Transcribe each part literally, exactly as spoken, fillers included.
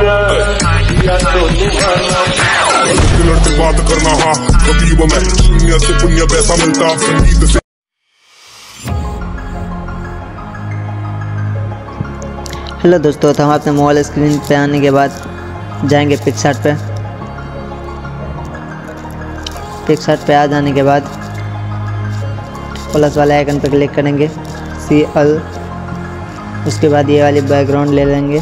लड़ते बात करना हाँ कभी वो मैं शून्य से पुण्य पैसा मिलता संगीत से। हेलो दोस्तों, तो हम अपने मोबाइल स्क्रीन पे आने के बाद जाएंगे पिक्सआर्ट पे। पिक्सआर्ट पे आ जाने के बाद प्लस वाले आइकन पे क्लिक करेंगे, सी एल। उसके बाद ये वाली बैकग्राउंड ले लेंगे।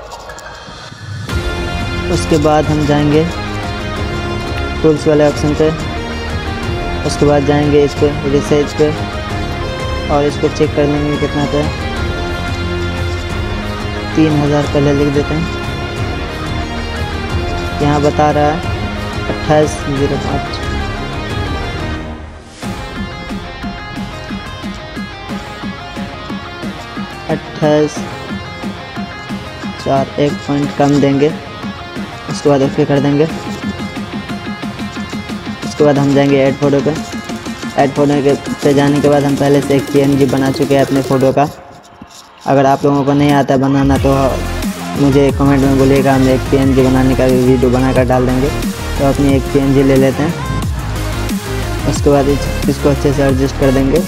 उसके बाद हम जाएंगे टूल्स वाले ऑप्शन पे। उसके बाद जाएंगे इस पे रिसाइज पे और इसको चेक कर लेंगे कितना पे। तीन हज़ार पहले लिख देते हैं। यहाँ बता रहा है अट्ठाईस जीरो पाँच। अट्ठाईस चार एक पॉइंट कम देंगे। उसके बाद ओके कर देंगे। उसके बाद हम जाएंगे ऐड फोटो पे। ऐड फोटो के पे जाने के बाद हम पहले से एक पीएनजी बना चुके हैं अपने फ़ोटो का। अगर आप लोगों को नहीं आता बनाना तो मुझे कमेंट में बोलिएगा, हम एक पीएनजी बनाने का भी वीडियो बनाकर डाल देंगे। तो अपनी एक पीएनजी ले लेते हैं। उसके बाद इसको अच्छे से एडजस्ट कर देंगे।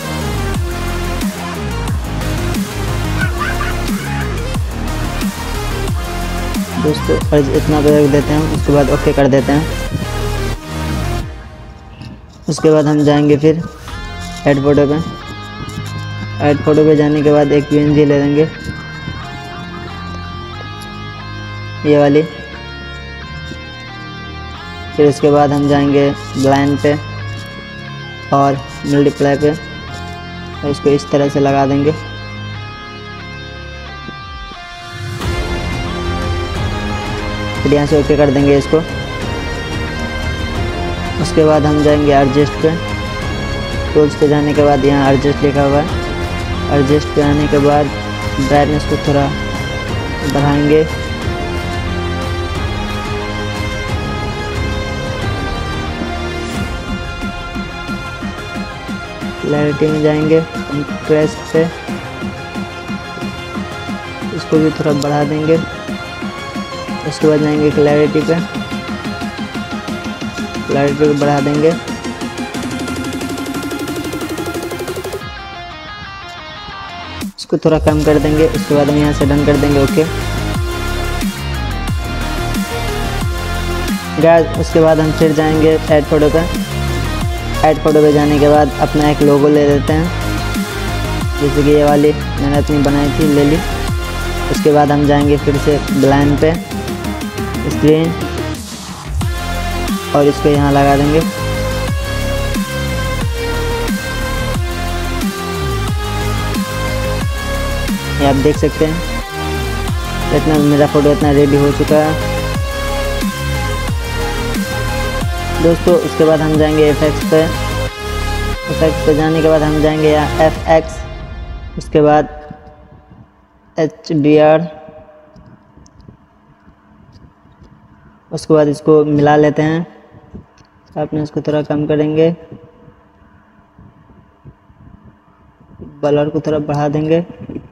दोस्तों इतना पे रख देते हैं। उसके बाद ओके कर देते हैं। उसके बाद हम जाएंगे फिर ऐड फोटो पे। ऐड फोटो पे जाने के बाद एक पीएनजी ले लेंगे, ये वाली। फिर उसके बाद हम जाएंगे ब्लाइंड पे और मल्टीप्लाई पे और इसको इस तरह से लगा देंगे। फिर यहाँ से ओके कर देंगे इसको। उसके बाद हम जाएंगे एडजस्ट पे। टूल्स पे जाने के बाद यहाँ एडजस्ट लिखा हुआ है। एडजस्ट पे आने के बाद ब्राइटनेस को थोड़ा बढ़ाएंगे। क्लैरिटी में जाएंगे, कंट्रास्ट पे इसको भी थोड़ा बढ़ा देंगे। उसके बाद जाएंगे क्लैरिटी पे, क्लैरिटी को बढ़ा देंगे। इसको थोड़ा कम कर देंगे। उसके बाद हम यहाँ से डन कर देंगे ओके गाइस। उसके बाद हम फिर जाएंगे ऐड फोटो पे। ऐड फोटो पे जाने के बाद अपना एक लोगो ले लेते हैं, जैसे कि ये वाली मैंने अपनी बनाई थी, ले ली। उसके बाद हम जाएंगे फिर से ब्लाइंड पे, स्क्रीन, और इसको यहाँ लगा देंगे। ये आप देख सकते हैं इतना मेरा फ़ोटो इतना रेडी हो चुका है दोस्तों। उसके बाद हम जाएंगे इफेक्ट्स पे। इफेक्ट्स पे जाने के बाद हम जाएंगे यहाँ एफ एक्स। उसके बाद एच डी आर। उसके बाद इसको मिला लेते हैं। आपने इसको थोड़ा कम करेंगे, ब्लर को थोड़ा बढ़ा देंगे।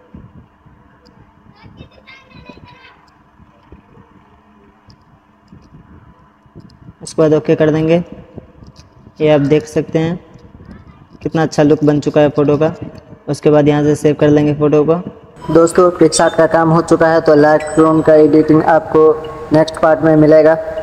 उसके बाद ओके कर देंगे। ये आप देख सकते हैं कितना अच्छा लुक बन चुका है फ़ोटो का। उसके बाद यहाँ से सेव कर लेंगे फ़ोटो को। दोस्तों पिक्सआर्ट का काम हो चुका है, तो लाइट रूम का एडिटिंग आपको नेक्स्ट पार्ट में मिलेगा।